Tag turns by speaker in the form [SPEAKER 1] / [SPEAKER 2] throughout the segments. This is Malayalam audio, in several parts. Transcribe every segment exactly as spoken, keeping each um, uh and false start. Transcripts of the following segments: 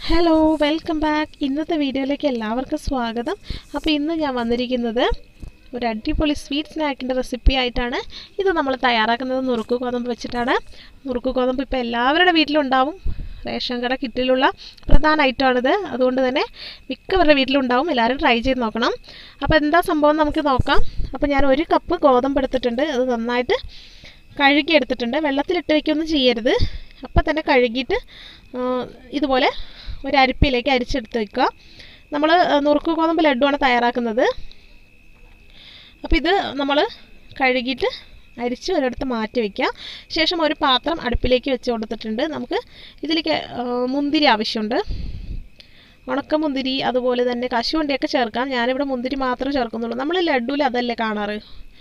[SPEAKER 1] Hello welcome back. ഇന്നത്തെ വീഡിയോയിലേക്ക് എല്ലാവർക്കും സ്വാഗതം. അപ്പോൾ ഇന്ന് ഞാൻ വന്നിരിക്കുന്നത് ഒരു അടിപൊളി സ്വീറ്റ് സ്നാക്കിൻ്റെ റെസിപ്പി ആയിട്ടാണ്. ഇത് നമ്മൾ തയ്യാറാക്കുന്നത് നുറുക്ക് ഗോതമ്പ് വെച്ചിട്ടാണ്. നുറുക്ക് ഗോതമ്പ് ഇപ്പോൾ എല്ലാവരുടെ വീട്ടിലുണ്ടാവും. റേഷൻ കട കിറ്റിലുള്ള പ്രധാന ഐറ്റമാണിത്. അതുകൊണ്ട് തന്നെ മിക്കവരുടെ വീട്ടിലുണ്ടാവും. എല്ലാവരും ട്രൈ ചെയ്ത് നോക്കണം. അപ്പോൾ എന്താ സംഭവം നമുക്ക് നോക്കാം. അപ്പോൾ ഞാൻ ഒരു കപ്പ് ഗോതമ്പ് എടുത്തിട്ടുണ്ട്. അത് നന്നായിട്ട് കഴുകി എടുത്തിട്ടുണ്ട്. വെള്ളത്തിലിട്ട് വയ്ക്കൊന്നും ചെയ്യരുത്. അപ്പം തന്നെ കഴുകിയിട്ട് ഇതുപോലെ ഒരു അരിപ്പയിലേക്ക് അരിച്ചെടുത്ത് വയ്ക്കുക. നമ്മൾ നുറുക്ക് ഗോതമ്പ് ലഡുവാണ് തയ്യാറാക്കുന്നത്. അപ്പോൾ ഇത് നമ്മൾ കഴുകിയിട്ട് അരിച്ച് ഒരിടത്ത് മാറ്റി വയ്ക്കുക. ശേഷം ഒരു പാത്രം അടുപ്പിലേക്ക് വെച്ച് കൊടുത്തിട്ടുണ്ട്. നമുക്ക് ഇതിലേക്ക് മുന്തിരി ആവശ്യമുണ്ട്. ഉണക്കമുന്തിരി അതുപോലെ തന്നെ കശുവണ്ടിയൊക്കെ ചേർക്കാം. ഞാനിവിടെ മുന്തിരി മാത്രമേ ചേർക്കുന്നുള്ളൂ. നമ്മൾ ലഡുവിൽ അതല്ലേ കാണാറ്.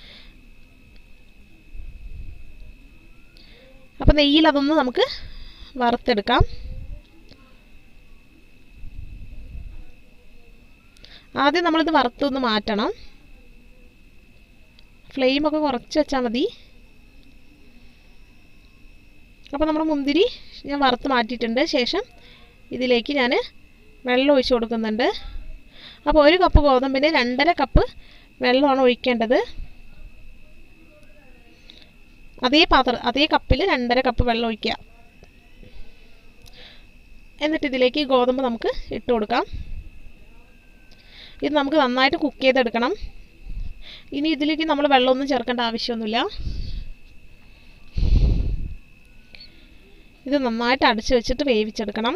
[SPEAKER 1] അപ്പോൾ നെയ്യിൽ അതൊന്ന് നമുക്ക് വറുത്തെടുക്കാം. ആദ്യം നമ്മളിത് വറുത്തൊന്ന് മാറ്റണം. ഫ്ലെയിമൊക്കെ കുറച്ച് വെച്ചാൽ മതി. അപ്പോൾ നമ്മുടെ മുന്തിരി ഞാൻ വറുത്ത് മാറ്റിയിട്ടുണ്ട്. ശേഷം ഇതിലേക്ക് ഞാൻ വെള്ളം ഒഴിച്ച് കൊടുക്കുന്നുണ്ട്. അപ്പോൾ ഒരു കപ്പ് ഗോതമ്പിന് രണ്ടര കപ്പ് വെള്ളമാണ് ഒഴിക്കേണ്ടത്. അതേ പാത്രം അതേ കപ്പിൽ രണ്ടര കപ്പ് വെള്ളം ഒഴിക്കുക. എന്നിട്ട് ഇതിലേക്ക് ഗോതമ്പ് നമുക്ക് ഇട്ട് കൊടുക്കാം. ഇത് നമുക്ക് നന്നായിട്ട് കുക്ക് ചെയ്തെടുക്കണം. ഇനി ഇതിലേക്ക് നമ്മൾ വെള്ളമൊന്നും ചേർക്കേണ്ട ആവശ്യമൊന്നുമില്ല. ഇത് നന്നായിട്ട് അടച്ചു വെച്ചിട്ട് വേവിച്ചെടുക്കണം.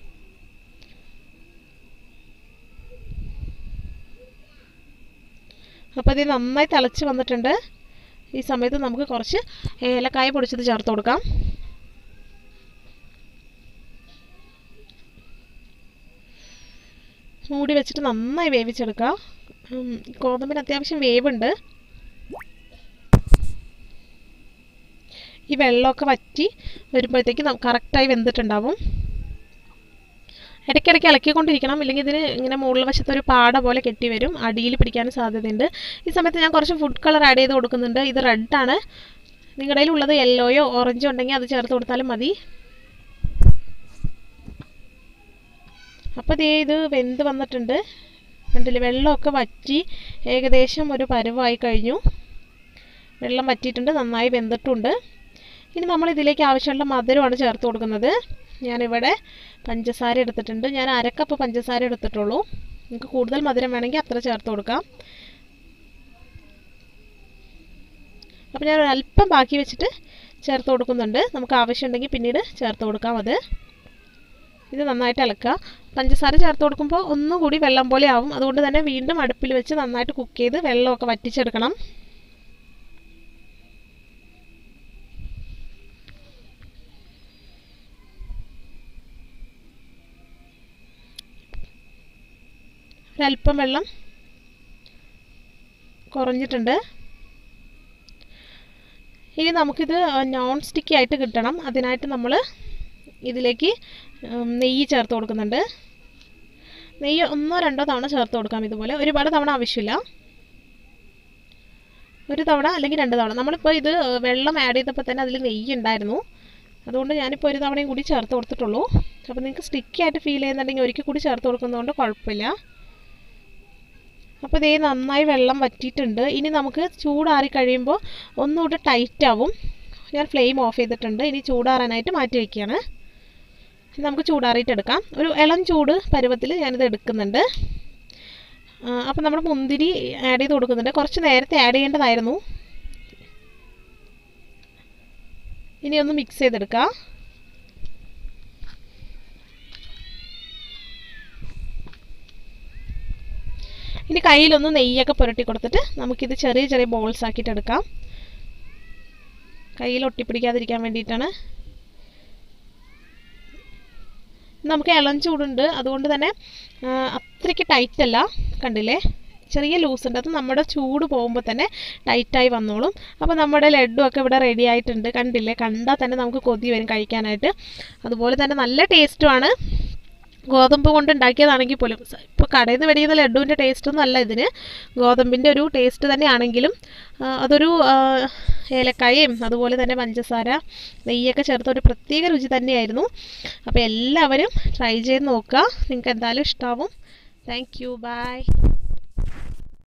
[SPEAKER 1] അപ്പോൾ ഇത് നന്നായി തിളച്ച് വന്നിട്ടുണ്ട്. ഈ സമയത്ത് നമുക്ക് കുറച്ച് ഏലക്കായ പൊടിച്ചത് ചേർത്ത് കൊടുക്കാം. മൂടി വെച്ചിട്ട് നന്നായി വേവിച്ചെടുക്കുക. ഗോതമ്പിന് അത്യാവശ്യം വേവുണ്ട്. ഈ വെള്ളമൊക്കെ വറ്റി വരുമ്പോഴത്തേക്ക് കറക്റ്റായി വെന്തിട്ടുണ്ടാവും. ഇടയ്ക്കിടയ്ക്ക് ഇളക്കിക്കൊണ്ടിരിക്കണം. ഇല്ലെങ്കിൽ ഇതിന് ഇങ്ങനെ മുകളിൽ വശത്ത് ഒരു പാട പോലെ കെട്ടി വരും. അടിയിൽ പിടിക്കാനും സാധ്യതയുണ്ട്. ഈ സമയത്ത് ഞാൻ കുറച്ച് ഫുഡ് കളർ ആഡ് ചെയ്ത് കൊടുക്കുന്നുണ്ട്. ഇത് റെഡാണ്. നിങ്ങളുടെ കയ്യിലുള്ളത് യെല്ലോയോ ഓറഞ്ചോ ഉണ്ടെങ്കിൽ അത് ചേർത്ത് കൊടുത്താലും മതി. അപ്പോൾ ദേ ഇത് വെന്ത് വന്നിട്ടുണ്ട്. കണ്ടില്ലേ, വെള്ളമൊക്കെ വറ്റി ഏകദേശം ഒരു പരുവായി കഴിഞ്ഞു. വെള്ളം വറ്റിയിട്ടുണ്ട്, നന്നായി വെന്തിട്ടുണ്ട്. ഇനി നമ്മൾ ഇതിലേക്ക് ആവശ്യമുള്ള മധുരമാണ് ചേർത്ത് കൊടുക്കുന്നത്. ഞാനിവിടെ പഞ്ചസാര എടുത്തിട്ടുണ്ട്. ഞാൻ അരക്കപ്പ് പഞ്ചസാര എടുത്തിട്ടുള്ളൂ. നിങ്ങൾക്ക് കൂടുതൽ മധുരം വേണമെങ്കിൽ അത്ര ചേർത്ത് കൊടുക്കാം. അപ്പോൾ ഞാൻ ഒരല്പം ബാക്കി വെച്ചിട്ട് ചേർത്ത് കൊടുക്കുന്നുണ്ട്. നമുക്ക് ആവശ്യമുണ്ടെങ്കിൽ പിന്നീട് ചേർത്ത് കൊടുക്കാം. അത് ഇത് നന്നായിട്ട് ഇളക്കുക. പഞ്ചസാര ചേർത്ത് കൊടുക്കുമ്പോൾ ഒന്നുകൂടി വെള്ളം പോലെ ആവും. അതുകൊണ്ട് തന്നെ വീണ്ടും അടുപ്പിൽ വെച്ച് നന്നായിട്ട് കുക്ക് ചെയ്ത് വെള്ളമൊക്കെ വറ്റിച്ചെടുക്കണം. ഒരല്പം വെള്ളം കുറഞ്ഞിട്ടുണ്ട്. ഇനി നമുക്കിത് നോൺ സ്റ്റിക്കി ആയിട്ട് കിട്ടണം. അതിനായിട്ട് നമ്മൾ ഇതിലേക്ക് നെയ്യ് ചേർത്ത് കൊടുക്കുന്നുണ്ട്. നെയ്യ് ഒന്നോ രണ്ടോ തവണ ചേർത്ത് കൊടുക്കാം. ഇതുപോലെ ഒരുപാട് തവണ ആവശ്യമില്ല. ഒരു തവണ അല്ലെങ്കിൽ രണ്ട് തവണ. നമ്മളിപ്പോൾ ഇത് വെള്ളം ആഡ് ചെയ്തപ്പോൾ തന്നെ അതിൽ നെയ്യ് ഉണ്ടായിരുന്നു. അതുകൊണ്ട് ഞാനിപ്പോൾ ഒരു തവണയും കൂടി ചേർത്ത് കൊടുത്തിട്ടുള്ളൂ. അപ്പോൾ നിങ്ങൾക്ക് സ്റ്റിക്കി ആയിട്ട് ഫീൽ ചെയ്യുന്നുണ്ടെങ്കിൽ ഒരിക്കൽ കൂടി ചേർത്ത് കൊടുക്കുന്നതുകൊണ്ട് കുഴപ്പമില്ല. അപ്പോൾ ഇതേ നന്നായി വെള്ളം വറ്റിയിട്ടുണ്ട്. ഇനി നമുക്ക് ചൂടാറി കഴിയുമ്പോൾ ഒന്നുകൂടെ ടൈറ്റ് ആവും. ഞാൻ ഫ്ലെയിം ഓഫ് ചെയ്തിട്ടുണ്ട്. ഇനി ചൂടാറാനായിട്ട് മാറ്റി വയ്ക്കുകയാണ്. നമുക്ക് ചൂടാറിയിട്ട് എടുക്കാം. ഒരു ഇളം ചൂട് പരുവത്തിൽ ഞാനിത് എടുക്കുന്നുണ്ട്. അപ്പോൾ നമ്മൾ മുന്തിരി ആഡ് ചെയ്ത് കൊടുക്കുന്നുണ്ട്. കുറച്ച് നേരത്തെ ആഡ് ചെയ്യേണ്ടതായിരുന്നു. ഇനി ഒന്ന് മിക്സ് ചെയ്തെടുക്കാം. ഇനി കയ്യിലൊന്ന് നെയ്യൊക്കെ പുരട്ടി കൊടുത്തിട്ട് നമുക്കിത് ചെറിയ ചെറിയ ബോൾസ് ആക്കിയിട്ട് എടുക്കാം. കയ്യിൽ ഒട്ടിപ്പിടിക്കാതിരിക്കാൻ വേണ്ടിയിട്ടാണ്. നമുക്ക് ഇളം ചൂടുണ്ട്. അതുകൊണ്ട് തന്നെ അത്രയ്ക്ക് ടൈറ്റ് അല്ല. കണ്ടില്ലേ, ചെറിയ ലൂസ് ഉണ്ട്. അത് നമ്മുടെ ചൂട് പോകുമ്പോൾ തന്നെ ടൈറ്റായി വന്നോളും. അപ്പോൾ നമ്മുടെ ലഡു ഒക്കെ ഇവിടെ റെഡി ആയിട്ടുണ്ട്. കണ്ടില്ലേ, കണ്ടാൽ തന്നെ നമുക്ക് കൊതി വരും കഴിക്കാനായിട്ട്. അതുപോലെ തന്നെ നല്ല ടേസ്റ്റുമാണ്. ഗോതമ്പ് കൊണ്ട് ഉണ്ടാക്കിയതാണെങ്കിൽ പോലും ഇപ്പോൾ നമ്മൾ കടയിൽ നിന്ന് മേടിക്കുന്ന ലഡുവിൻ്റെ ടേസ്റ്റൊന്നും അല്ല ഇതിന്. ഗോതമ്പിൻ്റെ ഒരു ടേസ്റ്റ് തന്നെയാണെങ്കിലും അതൊരു ഏലക്കായയും അതുപോലെ തന്നെ പഞ്ചസാര നെയ്യൊക്കെ ചേർത്ത ഒരു പ്രത്യേക രുചി തന്നെയായിരുന്നു. അപ്പോൾ എല്ലാവരും ട്രൈ ചെയ്ത് നോക്കുക. നിങ്ങൾക്ക് എന്തായാലും ഇഷ്ടമാവും. Thank you. ബൈ.